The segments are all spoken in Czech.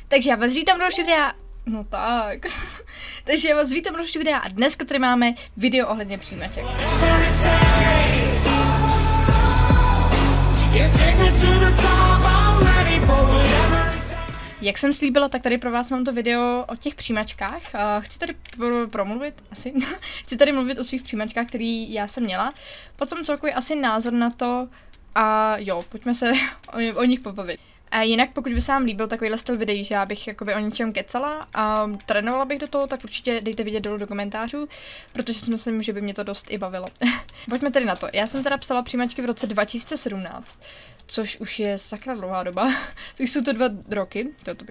Takže já vás vítám do dalšího videa. No tak. Takže já vás vítám do dalšího videa a dneska tady máme video ohledně přijímaček. Jak jsem slíbila, tak tady pro vás mám to video o těch přijímačkách. Chci tady promluvit, asi. Chci tady mluvit o svých přijímačkách, které já jsem měla. Potom celkově asi názor na to a jo, pojďme se o nich pobavit. A jinak, pokud by se vám líbil takovýhle styl videí, že já bych jakoby o něčem kecala a trénovala bych do toho, tak určitě dejte vidět dolů do komentářů, protože si myslím, že by mě to dost i bavilo. Pojďme tedy na to. Já jsem teda psala přijímačky v roce 2017, což už je sakra dlouhá doba. To už jsou to 2 roky,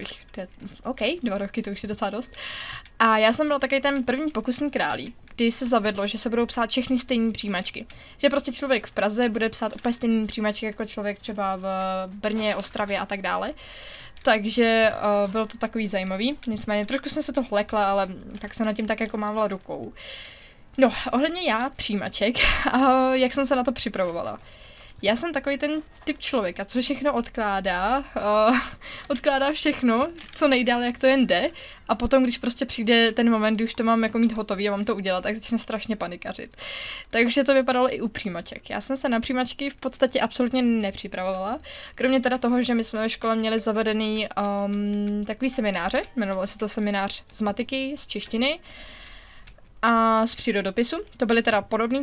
OK, 2 roky, to už je docela dost. A já jsem byla takový ten první pokusný králík, kdy se zavedlo, že se budou psát všechny stejné přijímačky. Že prostě člověk v Praze bude psát úplně stejné přijímačky jako člověk třeba v Brně, Ostravě a tak dále. Takže bylo to takový zajímavý. Nicméně trošku jsem se to vlekla, ale tak jsem nad tím tak jako mávala rukou. No, ohledně já přijímaček a jak jsem se na to připravovala. Já jsem takový ten typ člověka, co všechno odkládá, odkládá všechno, co nejdál, jak to jen jde, a potom, když prostě přijde ten moment, kdy už to mám jako mít hotový a mám to udělat, tak začne strašně panikařit. Takže to vypadalo i u přijímaček. Já jsem se na přijímačky v podstatě absolutně nepřipravovala, kromě teda toho, že my jsme ve škole měli zavedený takový semináře, jmenovalo se to seminář z matiky, z češtiny, a z přírodopisu. To byly teda podobný,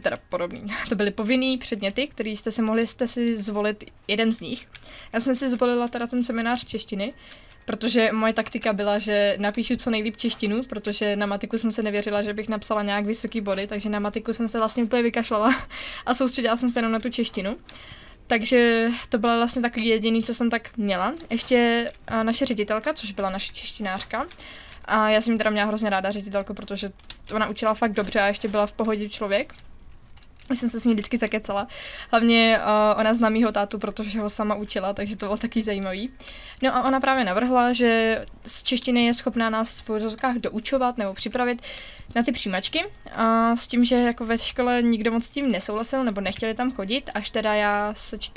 to byly povinný předměty, který jste si zvolit jeden z nich. Já jsem si zvolila teda ten seminář češtiny, protože moje taktika byla, že napíšu co nejlíp češtinu, protože na matiku jsem se nevěřila, že bych napsala nějak vysoký body, takže na matiku jsem se vlastně úplně vykašlala a soustředila jsem se jenom na tu češtinu. Takže to byla vlastně takový jediný, co jsem tak měla. Ještě naše ředitelka, což byla naše češtinářka, a já jsem jí teda měla hrozně ráda ředitelku, protože ona učila fakt dobře a ještě byla v pohodě člověk. Já jsem se s ní vždycky zakecala. Hlavně ona zná mýho tátu, protože ho sama učila, takže to bylo taky zajímavý. No a ona právě navrhla, že z češtiny je schopná nás v uvozovkách doučovat nebo připravit na ty přijímačky. A s tím, že jako ve škole nikdo moc s tím nesouhlasil nebo nechtěli tam chodit, až teda já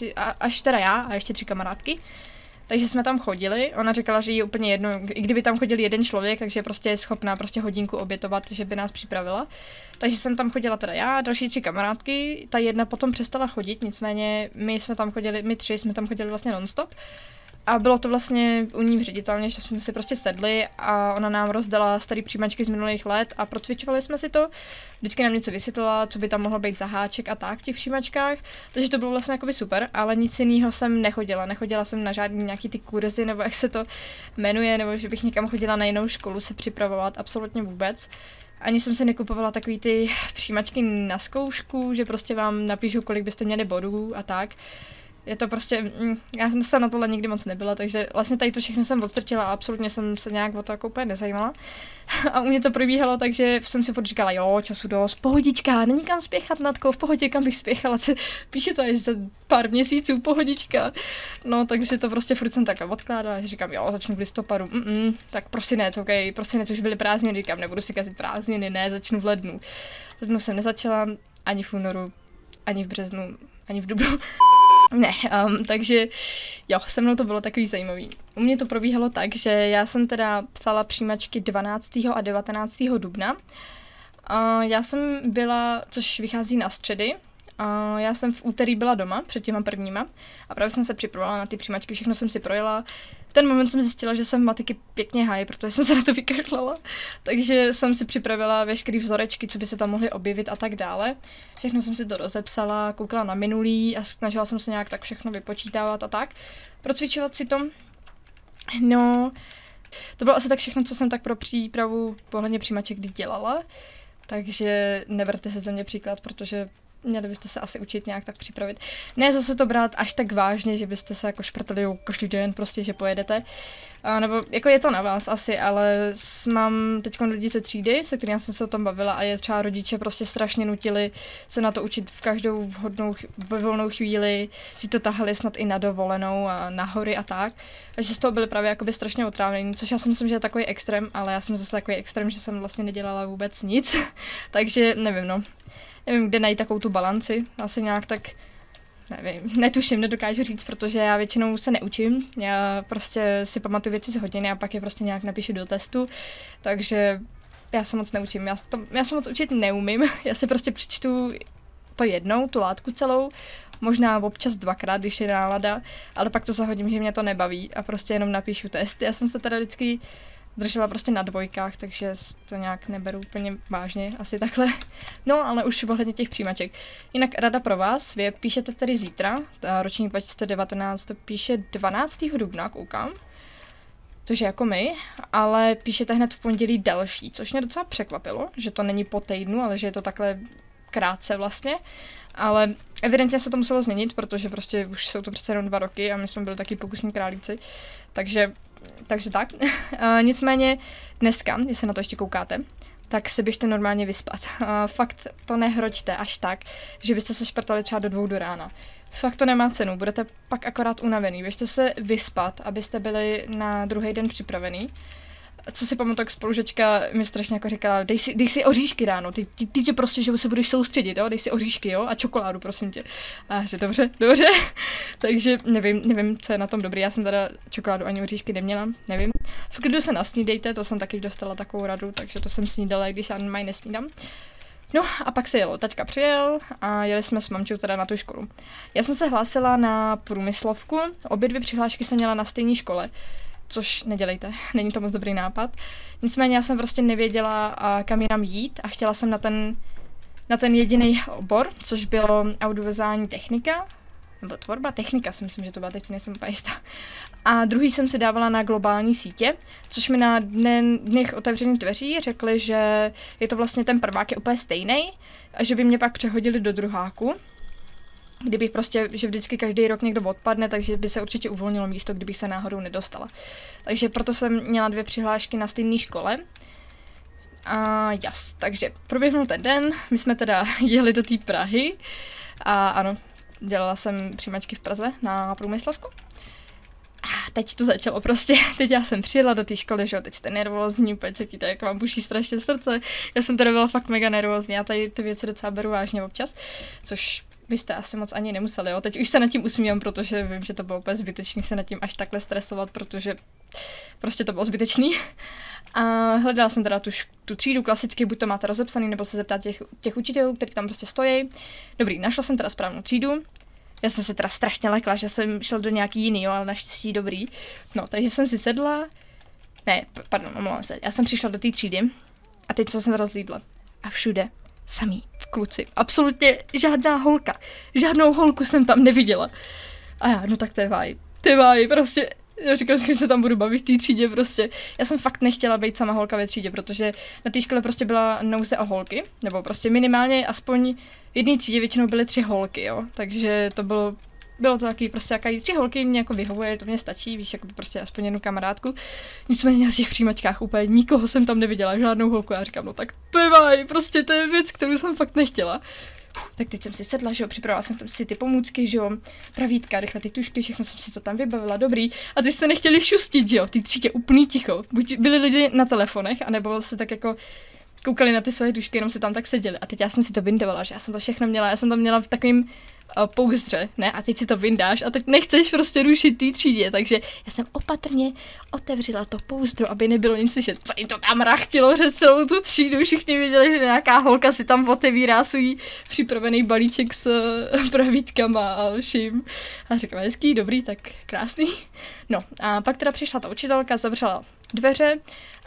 a ještě 3 kamarádky. Takže jsme tam chodili, ona říkala, že jí je úplně jedno, i kdyby tam chodil jeden člověk, takže prostě je schopná prostě hodinku obětovat, že by nás připravila. Takže jsem tam chodila teda já, další 3 kamarádky, ta jedna potom přestala chodit, nicméně my 3 jsme tam chodili vlastně non-stop. A bylo to vlastně u ní v ředitelně, že jsme si prostě sedli a ona nám rozdala starý přijímačky z minulých let a procvičovali jsme si to. Vždycky nám něco vysvětlila, co by tam mohlo být za háček a tak v těch přijímačkách. Takže to bylo vlastně jakoby super, ale nic jiného jsem nechodila. Nechodila jsem na žádný nějaký ty kurzy, nebo jak se to jmenuje, nebo že bych někam chodila na jinou školu se připravovat, absolutně vůbec. Ani jsem si nekupovala takový ty přijímačky na zkoušku, že prostě vám napíšu, kolik byste měli bodů a tak. Je to prostě, já jsem na tohle nikdy moc nebyla, takže vlastně tady to všechno jsem odstrčila a absolutně jsem se nějak o to jako úplně nezajímala. A u mě to probíhalo, takže jsem si furt říkala, jo, času dost, pohodička, není kam spěchat, Natko, v pohodě, kam bych spěchala, píšu to až za pár měsíců, pohodička. No, takže to prostě furt jsem takhle odkládala, že říkám, jo, začnu v listopadu, tak prosinec, OK, prosinec už byly prázdniny, říkám, nebudu si kazit prázdniny, ne, začnu v lednu. V lednu jsem nezačala, ani v únoru, ani v březnu, ani v dubnu. Ne, takže jo, se mnou to bylo takový zajímavý. U mě to probíhalo tak, že já jsem teda psala přijímačky 12. a 19. dubna. Já jsem byla, což vychází na středy, já jsem v úterý byla doma před těma prvníma a právě jsem se připravovala na ty přijímačky, všechno jsem si projela. V ten moment jsem zjistila, že jsem matiky pěkně high, protože jsem se na to vykašlala. Takže jsem si připravila veškerý vzorečky, co by se tam mohly objevit a tak dále. Všechno jsem si to rozepsala, koukala na minulý a snažila jsem se nějak tak všechno vypočítávat a tak. Procvičovat si to. No, to bylo asi tak všechno, co jsem tak pro přípravu pohledně přijímaček dělala. Takže neberte se ze mě příklad, protože měli byste se asi učit nějak tak připravit. Ne zase to brát až tak vážně, že byste se jako šprtali každý den prostě, že pojedete. Nebo jako je to na vás asi, ale mám teď lidi ze třídy, se kterými jsem se o tom bavila a je třeba rodiče prostě strašně nutili se na to učit v každou vhodnou, volnou chvíli, že to tahali snad i na dovolenou a na hory a tak. A že z toho byli právě jakoby strašně otrávnění, což já si myslím, že je takový extrém, ale já jsem zase takový extrém, že jsem vlastně nedělala vůbec nic. Takže nevím, no. Nevím, kde najít takovou tu balanci, asi nějak tak nevím, netuším, nedokážu říct, protože já většinou se neučím, já prostě si pamatuju věci z hodiny a pak je prostě nějak napíšu do testu, takže já se moc neučím, já se moc učit neumím, já si prostě přečtu to jednou, tu látku celou, možná občas dvakrát, když je nálada, ale pak to zahodím, že mě to nebaví a prostě jenom napíšu test. Já jsem se teda vždycky držela prostě na dvojkách, takže to nějak neberu úplně vážně, asi takhle. No, ale už ohledně těch přijímaček. Jinak rada pro vás, vy píšete tedy zítra, ročník 2019 to píše 12. dubna, koukám, což je jako my, ale píšete hned v pondělí další, což mě docela překvapilo, že to není po týdnu, ale že je to takhle krátce vlastně. Ale evidentně se to muselo změnit, protože prostě už jsou to přece jenom 2 roky a my jsme byli taky pokusní králíci. Takže tak. Nicméně dneska, jestli na to ještě koukáte, tak se běžte normálně vyspat. Fakt to nehroďte až tak, že byste se šprtali třeba do 2 do rána. Fakt to nemá cenu, budete pak akorát unavený. Běžte se vyspat, abyste byli na druhý den připravený. Co si pamatuju, jak spolužečka mi strašně jako říkala, dej si oříšky ráno, ty tě prostě, že se budeš soustředit, jo? Dej si oříšky, jo, a čokoládu, prosím tě. A že dobře. Takže nevím, co je na tom dobrý, já jsem teda čokoládu ani oříšky neměla, nevím. V klidu se nasnídejte, to jsem taky dostala takovou radu, takže to jsem snídala, když já normálně nesnídám. No a pak se jelo, taťka přijel a jeli jsme s mamčou teda na tu školu. Já jsem se hlásila na průmyslovku, obě 2 přihlášky jsem měla na stejné škole. Což nedělejte, není to moc dobrý nápad. Nicméně já jsem prostě nevěděla, kam jinam jít a chtěla jsem na ten jediný obor, což bylo audiovizuální technika, nebo tvorba technika, si myslím, že to byla, teď si nejsem úplně jistá. A druhý jsem si dávala na globální sítě, což mi na dnech otevřených dveří řekli, že je to vlastně ten prvák je úplně stejný a že by mě pak přehodili do druháku. Kdybych prostě, že vždycky každý rok někdo odpadne, takže by se určitě uvolnilo místo, kdybych se náhodou nedostala. Takže proto jsem měla 2 přihlášky na stejné škole. A takže proběhnul ten den, my jsme teda jeli do té Prahy a ano, dělala jsem přijímačky v Praze na průmyslovku. A teď to začalo prostě, teď já jsem přijela do té školy, že jo, teď jste nervózní, úplně cítíte, jak vám buší strašně srdce. Já jsem teda byla fakt mega nervózní, já tady ty věci docela beru vážně občas, což byste asi moc ani nemuseli, jo. Teď už se nad tím usmívám, protože vím, že to bylo úplně zbytečný se nad tím až takhle stresovat, protože prostě to bylo zbytečný. A hledala jsem teda tu třídu klasicky, buď to máte rozepsaný, nebo se zeptat těch učitelů, kteří tam prostě stojí. Dobrý, našla jsem teda správnou třídu. Já jsem se teda strašně lekla, že jsem šla do nějaký jiný, jo, ale naštěstí dobrý. No, takže jsem si sedla. Ne, pardon, omlouvám se. Já jsem přišla do té třídy a teď jsem rozhlídla. A všude samý kluci. Absolutně žádná holka. Žádnou holku jsem tam neviděla. A já, no tak to je váj, prostě. Já říkám, že se tam budu bavit v té třídě prostě. Já jsem fakt nechtěla být sama holka ve třídě, protože na té škole prostě byla nouze o holky, nebo prostě minimálně aspoň v jedné třídě většinou byly 3 holky, jo. Takže to bylo to takový prostě jaká 3 holky mě jako vyhovuje, to mě stačí, víš, jako prostě aspoň jednu kamarádku. Nicméně na těch přijímačkách úplně nikoho jsem tam neviděla, žádnou holku. Já říkám, no tak to je váj, prostě to je věc, kterou jsem fakt nechtěla. Tak teď jsem si sedla, že jo, připravila jsem tam si ty pomůcky, že jo, pravítka, rychle ty tušky, všechno jsem si to tam vybavila, dobrý. A ty se nechtěli šustit, že jo, ty třídě úplný ticho. Buď byli lidi na telefonech, anebo se tak jako koukali na ty svoje tušky, jenom si tam tak seděli. A teď já jsem si to vyndovala, že já jsem to všechno měla, já jsem to měla v takovým pouzdře, ne? A teď si to vyndáš a teď nechceš prostě rušit té třídě, takže já jsem opatrně otevřela to pouzdro, aby nebylo nic slyšet. Co jim to tam rachtilo přes celou tu třídu, všichni věděli, že nějaká holka si tam otevírá svůj připravený balíček s pravítkama a vším. A říkala, hezký, dobrý, tak krásný. No a pak teda přišla ta učitelka, zavřela dveře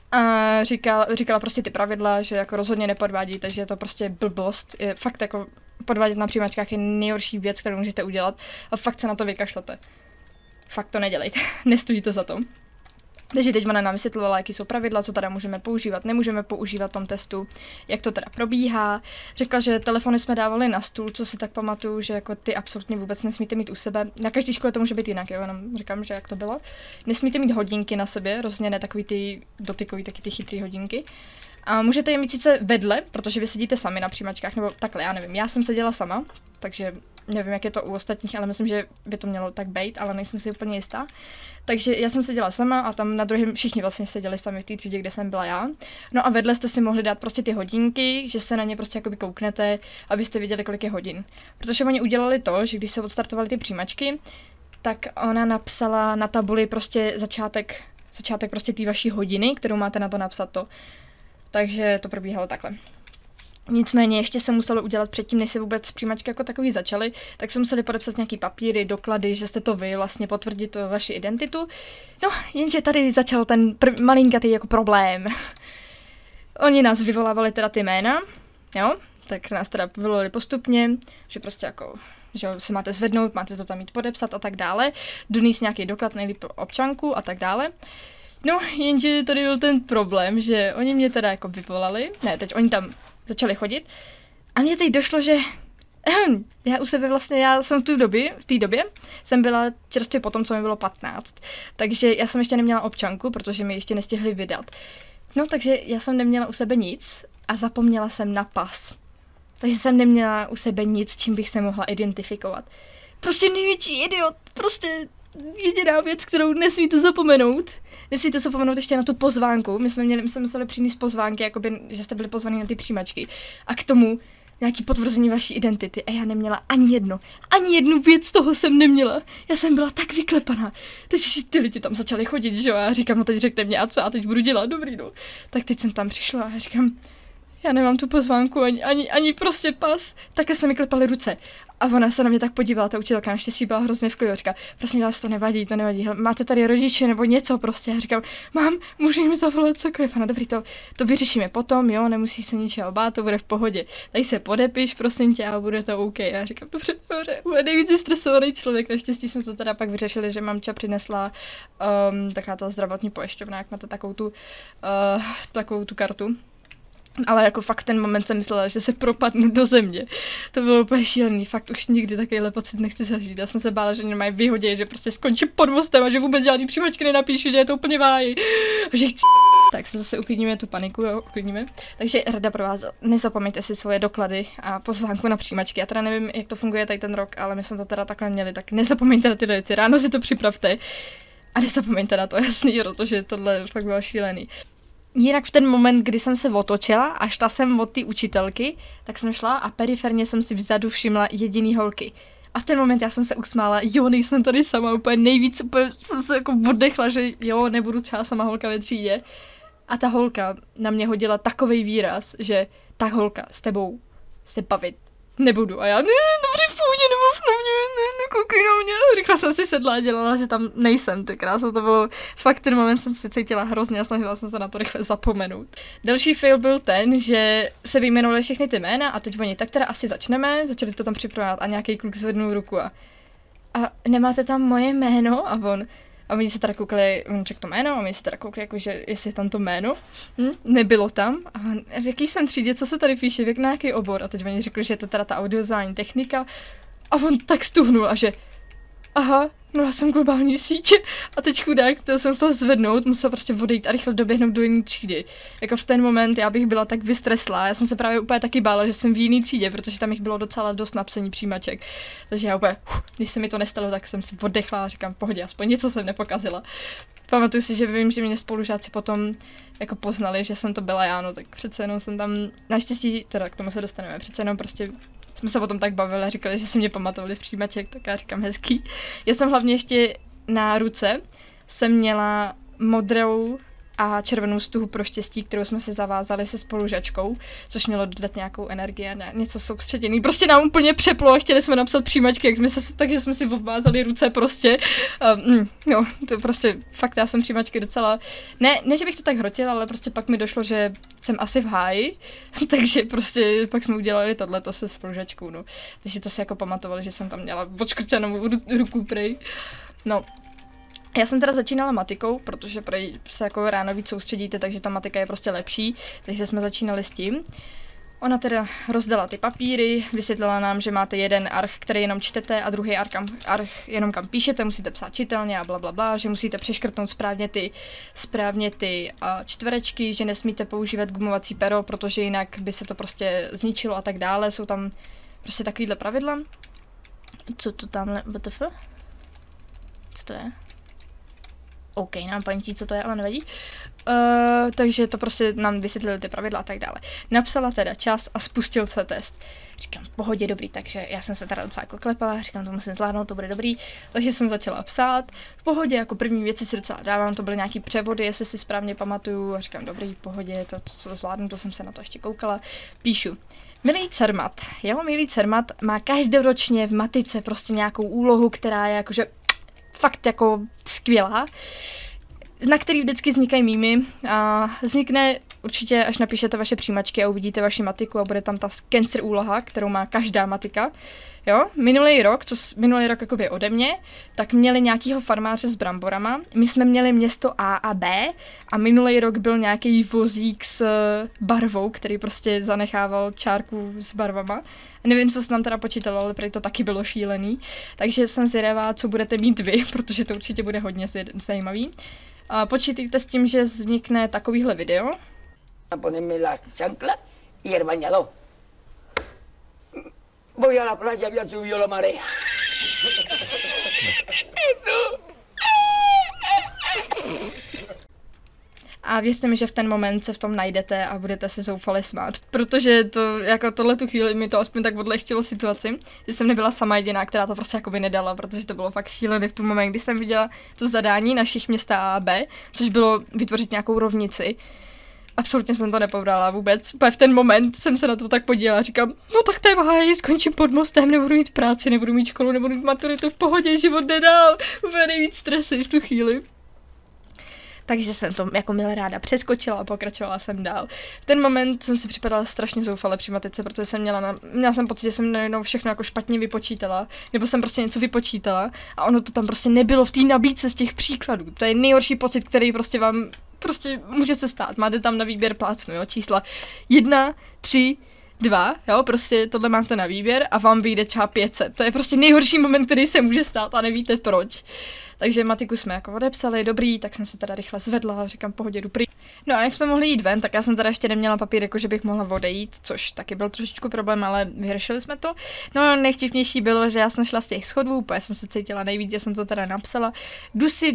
a říkala prostě ty pravidla, že jako rozhodně nepodvádíte, že je to prostě blbost, je fakt jako podvádět na přijímačkách je nejhorší věc, kterou můžete udělat a fakt se na to vykašlete. Fakt to nedělejte, nestojí to za to. Takže teď ona nám vysvětlovala, jaký jsou pravidla, co teda můžeme používat, nemůžeme používat v tom testu, jak to teda probíhá. Řekla, že telefony jsme dávali na stůl, co si tak pamatuju, že jako ty absolutně vůbec nesmíte mít u sebe. Na každé škole to může být jinak, jo, jenom říkám, že jak to bylo. Nesmíte mít hodinky na sobě, rozhodně ne takový ty dotykový, taky ty chytrý hodinky. A můžete je mít sice vedle, protože vy sedíte sami na přijímačkách, nebo takhle, já nevím, já jsem seděla sama, takže nevím, jak je to u ostatních, ale myslím, že by to mělo tak být, ale nejsem si úplně jistá. Takže já jsem seděla sama a tam na druhém všichni vlastně seděli sami v té třídě, kde jsem byla já. No a vedle jste si mohli dát prostě ty hodinky, že se na ně prostě jakoby kouknete, abyste viděli, kolik je hodin. Protože oni udělali to, že když se odstartovaly ty přijímačky, tak ona napsala na tabuli prostě začátek prostě té vaší hodiny, kterou máte na to napsat to. Takže to probíhalo takhle. Nicméně ještě se muselo udělat předtím, než se vůbec přijímačky jako takový začaly, tak se museli podepsat nějaký papíry, doklady, že jste to vy, vlastně potvrdit to vaši identitu. No, jenže tady začal ten malinkatý jako problém. Oni nás vyvolávali teda ty jména, jo, tak nás teda vyvolali postupně, že prostě jako, že se máte zvednout, máte to tam mít podepsat a tak dále, donést nějaký doklad, nejlíp občanku a tak dále. No, jenže tady byl ten problém, že oni mě teda jako vyvolali, ne, teď oni tam začali chodit a mně teď došlo, že já u sebe vlastně, já jsem v té době jsem byla čerstvě po tom, co mi bylo 15, takže já jsem ještě neměla občanku, protože mi ještě nestihli vydat. No, takže já jsem neměla u sebe nic a zapomněla jsem na pas. Takže jsem neměla u sebe nic, čím bych se mohla identifikovat. Prostě největší idiot, prostě jediná věc, kterou nesmíte zapomenout. Nesmíte zapomenout ještě na tu pozvánku. My jsme museli přinést pozvánky, jakoby, že jste byli pozvaní na ty přijímačky. A k tomu nějaký potvrzení vaší identity. A já neměla ani jednu věc toho jsem neměla. Já jsem byla tak vyklepaná. Teď ty lidi tam začali chodit, že jo. A já říkám, no teď řekne mě, a co já teď budu dělat, dobrý no. Tak teď jsem tam přišla a říkám, já nemám tu pozvánku, ani prostě pas. Takhle se mi klepaly ruce. A ona se na mě tak podívala, ta učitelka naštěstí byla hrozně v klidu, říká, prosím vás, to nevadí. Máte tady rodiče nebo něco prostě. Já říkám, mám, můžu jim zavolat cokoliv. No dobrý, to vyřešíme potom, jo, nemusí se ničeho bát, to bude v pohodě. Tady se podepiš, prosím tě, a bude to OK. Já říkám, dobře, bude nejvíc stresovaný člověk. Naštěstí jsme to teda pak vyřešili, že mamča přinesla taková ta zdravotní pojišťovna, jak máte takovou tu kartu. Ale jako fakt ten moment jsem myslela, že se propadnu do země. To bylo úplně šílený, fakt už nikdy takovýhle pocit nechci zažít. Já jsem se bála, že mě mají vyhodit, že prostě skončím pod mostem a že vůbec žádný přijímačky nenapíšu, že je to úplně váj. Že chci. Tak se zase uklidníme tu paniku, jo, uklidníme. Takže rada pro vás, nezapomeňte si svoje doklady a pozvánku na přijímačky. Já teda nevím, jak to funguje tady ten rok, ale my jsme to teda takhle měli, tak nezapomeňte na ty věci, ráno si to připravte. A nezapomeňte na to, jasný, protože tohle fakt bylo šílený. Jinak v ten moment, kdy jsem se otočila a šla jsem od té učitelky, tak jsem šla a periferně jsem si vzadu všimla jediný holky. A v ten moment já jsem se usmála, jo, nejsem tady sama, úplně nejvíc, úplně jsem se jako oddechla, že jo, nebudu třeba sama holka ve třídě. A ta holka na mě hodila takovej výraz, že ta holka s tebou se bavit nebudu. A já, ne, dobrý, půjde, nemluv na mě, nekoukej na mě. Rychle jsem si sedla a dělala, že tam nejsem, ty krása, to bylo, fakt ten moment jsem si cítila hrozně a snažila jsem se na to rychle zapomenout. Další fail byl ten, že se vyjmenovali všechny ty jména a teď oni, tak teda asi začali to tam připravovat a nějaký kluk zvednul ruku a nemáte tam moje jméno? A oni se teda koukali, on řekl to jméno, a oni se teda koukali, jakože jestli je tam to jméno. Nebylo tam. A v jaký jsem třídě, co se tady píše, na jaký obor? A teď oni řekli, že je to teda ta audiovizuální technika. A on tak stuhnul a že aha, no já jsem globální sítě. A teď chudák, to jsem z toho zvednout, musel prostě odejít a rychle doběhnout do jiné třídy. Jako v ten moment já bych byla tak vystreslá, já jsem se právě úplně taky bála, že jsem v jiné třídě, protože tam jich bylo docela dost na psaní přijímaček. Takže já úplně, když se mi to nestalo, tak jsem si oddechla a říkám, pohodě, aspoň něco jsem nepokazila. Pamatuju si, že vím, že mě spolužáci potom jako poznali, že jsem to byla já, no tak přece jenom jsem tam, naštěstí, teda k tomu se dostaneme, přece jenom prostě jsme se potom tak bavili a říkali, že si mě pamatovali z přijímaček, tak já říkám hezký. Já jsem hlavně ještě na ruce jsem měla modrou a červenou stuhu pro štěstí, kterou jsme si zavázali se spolužačkou, což mělo dodat nějakou energii a něco soustředěný. Prostě nám úplně přeplo a chtěli jsme napsat přijímačky, takže jsme si obvázali ruce prostě. No, to prostě fakt já jsem přijímačky docela, ne, že bych to tak hrotila, ale prostě pak mi došlo, že jsem asi v háji, takže prostě pak jsme udělali tohleto se spolužačkou, no. Takže to si jako pamatovali, že jsem tam měla odškrčenou ruku prej. No. Já jsem teda začínala matikou, protože prej se jako ráno víc soustředíte, takže ta matika je prostě lepší, takže jsme začínali s tím. Ona teda rozdala ty papíry, vysvětlila nám, že máte jeden arch, který jenom čtete a druhý arch jenom kam píšete, musíte psát čitelně a blablabla, že musíte přeškrtnout správně ty čtverečky, že nesmíte používat gumovací pero, protože jinak by se to prostě zničilo a tak dále. Jsou tam prostě takovýhle pravidla. Co to tamhle, WTF? Co to je? OK, nám pamětí, co to je, ale nevadí. Takže to prostě nám vysvětlili ty pravidla a tak dále. Napsala teda čas a spustil se test. Říkám, v pohodě, dobrý, takže já jsem se teda docela jako klepala, říkám, to musím zvládnout, to bude dobrý. Takže jsem začala psát. V pohodě, jako první věci si docela dávám, to byly nějaký převody, jestli si správně pamatuju. A říkám, dobrý, v pohodě, to zvládnu, to jsem se na to ještě koukala. Píšu. Milý Cermat má každoročně v matice prostě nějakou úlohu, která je jakože fakt jako skvělá, na který vždycky vznikají mýmy a vznikne určitě, až napíšete vaše přijímačky a uvidíte vaši matiku a bude tam ta cancer úloha, kterou má každá matika. Jo, minulý rok jakoby ode mě, tak měli nějakýho farmáře s bramborama. My jsme měli město A a B a minulý rok byl nějaký vozík s barvou, který prostě zanechával čárku s barvama. Nevím, co se nám teda počítalo, ale prý to taky bylo šílený. Takže jsem zvědavá, co budete mít vy, protože to určitě bude hodně zajímavý. A počítejte s tím, že vznikne takovýhle video. Ponerme la chancla y el bañador. Voy a la playa, había subido la marea. A věřte mi, že v ten moment se v tom najdete a budete se zoufale smát, protože to, jako tohle tu chvíli mi to aspoň tak odlehtilo situaci, že jsem nebyla sama jediná, která to prostě jakoby nedala, protože to bylo fakt šílené v tom moment, kdy jsem viděla to zadání našich města A a B, což bylo vytvořit nějakou rovnici. Absolutně jsem to nepobrala vůbec. V ten moment jsem se na to tak podívala a říkám, no tak to je báj, skončím pod mostem, nebudu mít práci, nebudu mít školu, nebudu mít maturitu, v pohodě, život jde dál. Úplně nejvíc stresy v tu chvíli. Takže jsem to jako milé ráda přeskočila a pokračovala jsem dál. V ten moment jsem si připadala strašně zoufale při matice, protože jsem měla jsem pocit, že jsem najednou všechno jako špatně vypočítala, nebo jsem prostě něco vypočítala a ono to tam prostě nebylo v té nabídce z těch příkladů. To je nejhorší pocit, který prostě vám prostě může se stát. Máte tam na výběr plácnu, jo, čísla 1, 3, 2, jo, prostě tohle máte na výběr a vám vyjde třeba 500. To je prostě nejhorší moment, který se může stát a nevíte proč. Takže matiku jsme jako odepsali, dobrý, tak jsem se teda rychle zvedla, říkám, pohodě, dobrý. No a jak jsme mohli jít ven, tak já jsem teda ještě neměla papír, jako že bych mohla odejít, což taky byl trošičku problém, ale vyřešili jsme to. No nejvtipnější bylo, že já jsem šla z těch schodů, úplně jsem se cítila nejvíc, že jsem to teda napsala. Dusy,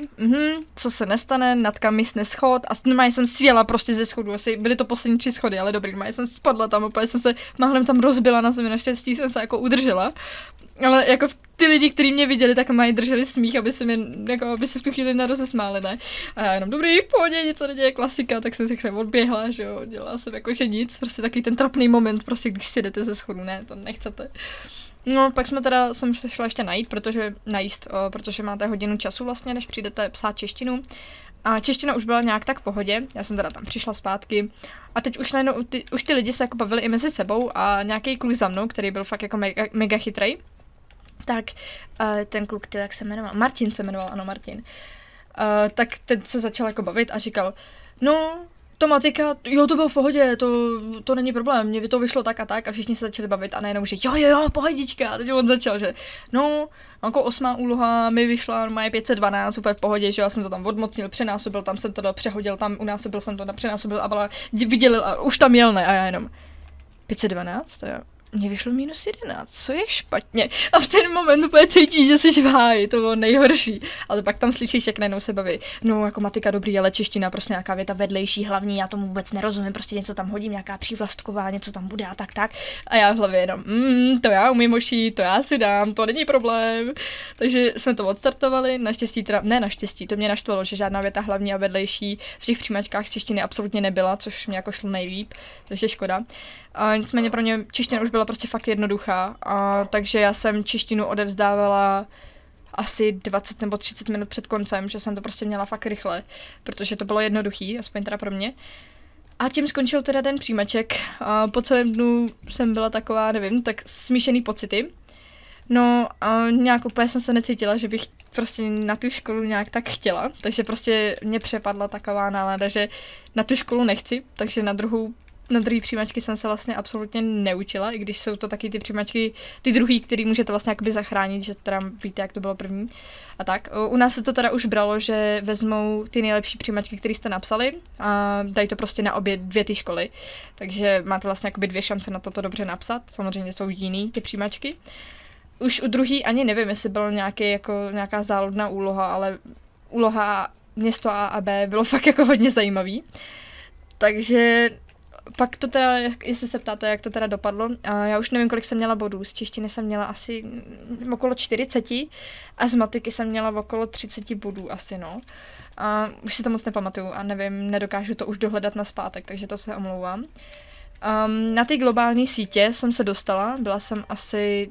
co se nestane, Natka misne schod a normálně jsem sjela prostě ze schodu, asi byly to poslední 3 schody, ale dobrý, normálně jsem spadla tam, úplně jsem se málem tam rozbila na zemi, naštěstí jsem se jako udržela. Ale jako ty lidi, kteří mě viděli, tak mají drželi smích, aby se v tu chvíli nerozesmáli, ne? A já jenom dobrý, v pohodě, něco neděje, klasika, tak jsem se rychle odběhla, že jo, dělala jsem jako že nic, prostě takový ten trapný moment, prostě když si jdete ze schodu, ne, to nechcete. No, pak jsem se šla ještě najíst, protože máte hodinu času vlastně, než přijdete psát češtinu. A čeština už byla nějak tak v pohodě, já jsem teda tam přišla zpátky a teď už ty lidi se jako bavili i mezi sebou a nějaký kluk za mnou, který byl fakt jako mega chytrej, tak ten kluk, jak se jmenoval, Martin se jmenoval, ano Martin, tak ten se začal jako bavit a říkal, no, to matika, jo, to bylo v pohodě, to není problém, mně to vyšlo tak a všichni se začali bavit a najednou, že jo, pohodička, a teď on začal, že no, jako 8. úloha mi vyšla, má je 512, úplně v pohodě, že já jsem to tam odmocnil, přenásobil, tam jsem to přehodil, tam unásobil jsem to, přenásobil a vydělil a už tam jel, ne, a já jenom 512, to je. Mně vyšlo -11, co je špatně? A v ten moment úplně cítíš, že jsi v háji, to bylo nejhorší. Ale pak tam slyšíš, jak najednou se baví. No, jako matika dobrý, ale čeština, prostě nějaká věta vedlejší, hlavní, já tomu vůbec nerozumím, prostě něco tam hodím, nějaká přívlastková, něco tam bude a tak. A já v hlavě jenom, to já umím ošít, to já si dám, to není problém. Takže jsme to odstartovali, naštěstí, to mě naštvalo, že žádná věta hlavní a vedlejší v těch přijímačkách z češtiny absolutně nebyla, což mě jako šlo nejlíp, takže škoda. A nicméně pro mě čeština už byla prostě fakt jednoduchá, takže já jsem češtinu odevzdávala asi 20 nebo 30 minut před koncem, že jsem to prostě měla fakt rychle, protože to bylo jednoduchý, aspoň teda pro mě. A tím skončil teda den přijímaček a po celém dnu jsem byla taková, nevím, tak smíšený pocity. No a nějak úplně jsem se necítila, že bych prostě na tu školu nějak tak chtěla, takže prostě mě přepadla taková nálada, že na tu školu nechci, takže na druhou na druhý přijímačky jsem se vlastně absolutně neučila, i když jsou to taky ty přijímačky, ty druhý, který můžete vlastně jakoby zachránit, že teda víte, jak to bylo první. A tak. U nás se to teda už bralo, že vezmou ty nejlepší přijímačky, které jste napsali a dají to prostě na obě dvě ty školy. Takže máte vlastně jakoby 2 šance na to dobře napsat. Samozřejmě jsou jiný ty přijímačky. Už u druhý ani nevím, jestli byla nějaká záludná úloha, ale úloha město A a B bylo fakt jako hodně zajímavý. Takže pak to teda, jestli se ptáte, jak to teda dopadlo, a já už nevím, kolik jsem měla bodů. Z češtiny jsem měla asi okolo 40 a z matiky jsem měla okolo 30 bodů asi, no. A už si to moc nepamatuju a nevím, nedokážu to už dohledat nazpátek, takže to se omlouvám. Na ty globální sítě jsem se dostala, byla jsem asi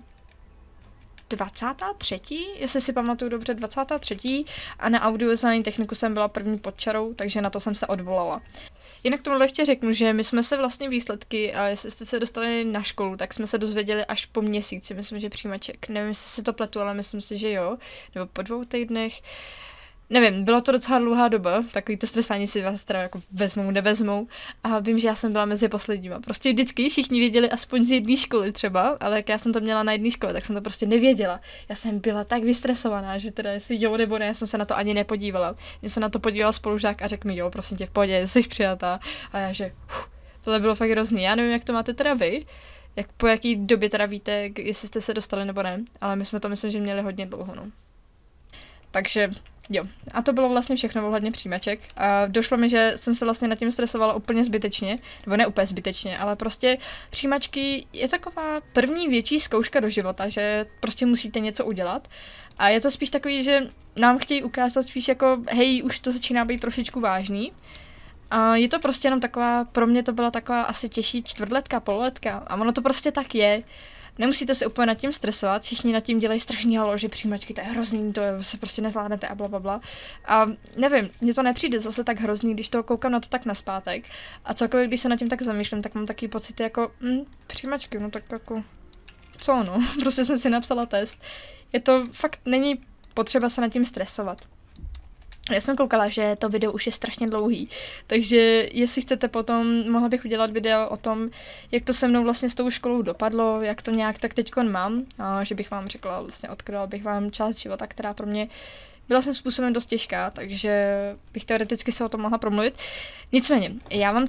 23., jestli si pamatuju dobře, 23. a na audiovizuální techniku jsem byla první pod čarou, takže na to jsem se odvolala. Jinak tomu ještě řeknu, že my jsme se vlastně výsledky, a jestli jste se dostali na školu, tak jsme se dozvěděli až po měsíci, myslím, že přijímaček. Nevím, jestli si to pletu, ale myslím si, že jo, nebo po 2 týdnech. Nevím, byla to docela dlouhá doba, takový to stresání si vás teda jako vezmou, nevezmou a vím, že já jsem byla mezi posledníma. Prostě vždycky všichni věděli aspoň z jedné školy třeba, ale jak já jsem to měla na jedné škole, tak jsem to prostě nevěděla. Já jsem byla tak vystresovaná, že teda jestli jo nebo ne, já jsem se na to ani nepodívala. Mě se na to podíval spolužák a řekl mi jo, prosím tě, v pohodě, jsi přijatá. A já že, tohle bylo fakt hrozný. Já nevím, jak to máte teda vy, po jaký době teda víte, jestli jste se dostali nebo ne, ale my jsme to myslím, že měli hodně dlouho, no. Takže jo, a to bylo vlastně všechno ohledně přijímaček. A došlo mi, že jsem se vlastně nad tím stresovala úplně zbytečně, nebo ne úplně zbytečně, ale prostě přijímačky je taková první větší zkouška do života, že prostě musíte něco udělat. A je to spíš takový, že nám chtějí ukázat spíš jako, hej, už to začíná být trošičku vážný. A je to prostě jenom taková, pro mě to byla taková asi těžší čtvrtletka, pololetka. A ono to prostě tak je. Nemusíte se úplně nad tím stresovat, všichni nad tím dělají strašný halo, že přijímačky, to je hrozný, to se prostě nezvládnete a blablabla. A nevím, mně to nepřijde zase tak hrozný, když to koukám na to tak nazpátek. A celkově, když se nad tím tak zamýšlím, tak mám takový pocit jako, přijímačky, no tak jako, co no, prostě jsem si napsala test. Je to fakt, není potřeba se nad tím stresovat. Já jsem koukala, že to video už je strašně dlouhý, takže jestli chcete potom, mohla bych udělat video o tom, jak to se mnou vlastně s tou školou dopadlo, jak to nějak tak teďkon mám, a že bych vám řekla, vlastně odkryla bych vám část života, která pro mě byla svým způsobem dost těžká, takže bych teoreticky se o tom mohla promluvit. Nicméně, já vám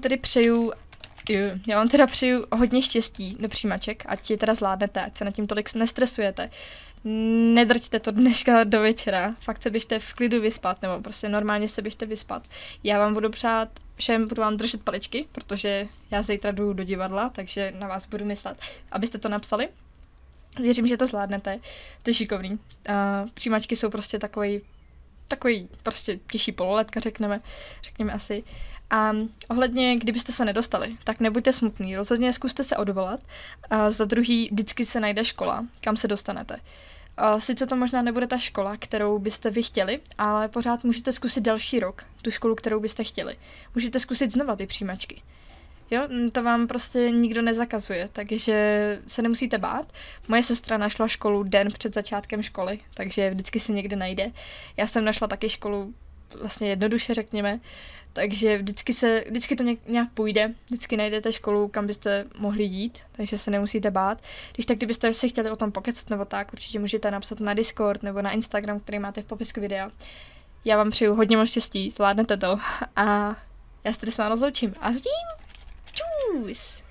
teda přeju hodně štěstí do přijímaček, ať je teda zvládnete, ať se nad tím tolik nestresujete. Nedrťte to dneška do večera, fakt se běžte v klidu vyspat, nebo prostě normálně se běžte vyspat. Já vám budu přát všem, budu vám držet paličky, protože já zítra jdu do divadla, takže na vás budu myslet, abyste to napsali. Věřím, že to zvládnete, to je šikovný. Přijímačky jsou prostě takový prostě těžší pololetka, řekněme asi. A ohledně, kdybyste se nedostali, tak nebuďte smutný, rozhodně zkuste se odvolat. A za druhý, vždycky se najde škola, kam se dostanete. Sice to možná nebude ta škola, kterou byste vy chtěli, ale pořád můžete zkusit další rok, tu školu, kterou byste chtěli. Můžete zkusit znova ty přijímačky. Jo, to vám prostě nikdo nezakazuje, takže se nemusíte bát. Moje sestra našla školu den před začátkem školy, takže vždycky se někde najde. Já jsem našla taky školu vlastně jednoduše, řekněme, takže vždycky to nějak půjde, vždycky najdete školu, kam byste mohli jít, takže se nemusíte bát. Kdybyste si chtěli o tom pokecat nebo tak, určitě můžete napsat na Discord nebo na Instagram, který máte v popisku videa. Já vám přeju hodně moc štěstí, zvládnete to a já se tady s vámi rozloučím a zdím! Tschüss!